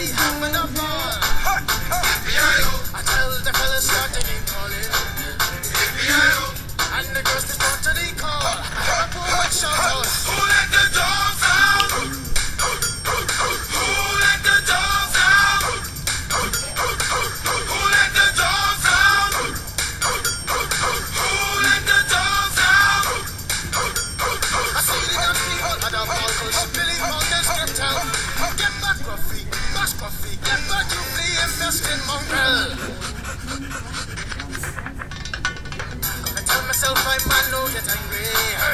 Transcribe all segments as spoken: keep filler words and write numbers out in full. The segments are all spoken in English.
having a ball. I tell the fellas start to name calling. And the girls respond to the call. I pull my shout out. Who let the dogs out? Who let the dogs out? Who let the dogs out? Who let the dogs out? I see the young people at the ball, push Billy Mountains get out. Get back, Ruffy, mash coffee, get back, you flea infested mongrel. Myself, my man, no get angry.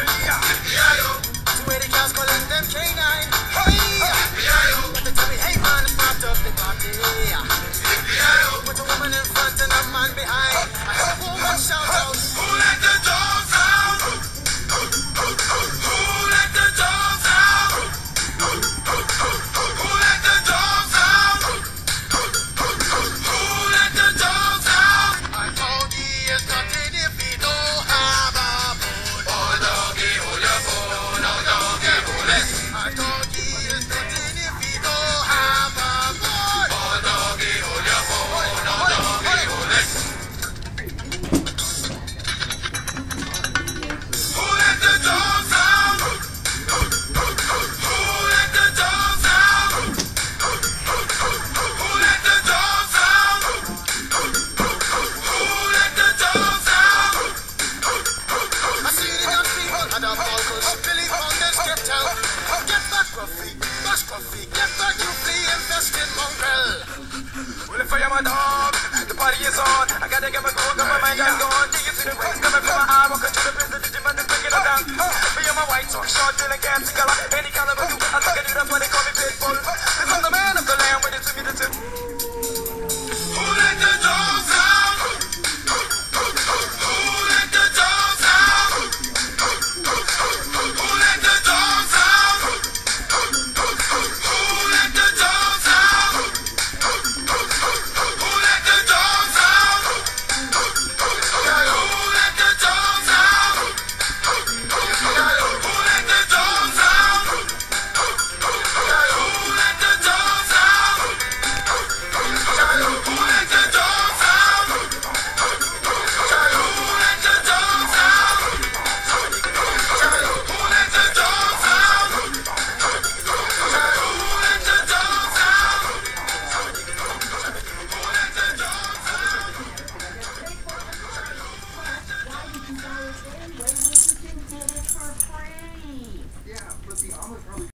To where the girls calling them K nine. But they tell me, hey man, it's part of the party. Put a woman in front and a man behind. I have a woman shout out. Who let the dogs out? Who let the dogs out? Who let the dogs out? Who let the dogs out? I told you it's nothing if you don't have a bone. Oh doggy, hold your bone. Oh doggy, hold it. I told you it's nothing if you don't have a bone. Oh doggy, hold your bone. Oh doggy, hold it. Who let the dogs out? Who let the dogs out? Who let the dogs out? Who let the dogs out? I see the young people at the ball, push Billy Mountains get out. Get back, Ruffy, mash coffee, get back, you flea infested mongrel. Well, if I am a dog, the party is on. I gotta get my go, got my mind on gone. Do you see the rain coming from my eye? Walking to the business, the gym and breaking it down. Me and my white talk, short, feeling gassy color. Any color but you, I think I do, that's why they call me Pitbull. Cause I'm the man of the land, with it to me the tip. Who let the dogs out? Who let the dogs out? Who let the dogs out? Who let the dogs out? Who let the dogs out? Who let the dogs out? Who let the dogs out? Who let the dogs out? Who let the dogs out? Who let the dogs out? Who let the dogs out? Who let the dogs out? Who let the dogs Yeah, but the omelet probably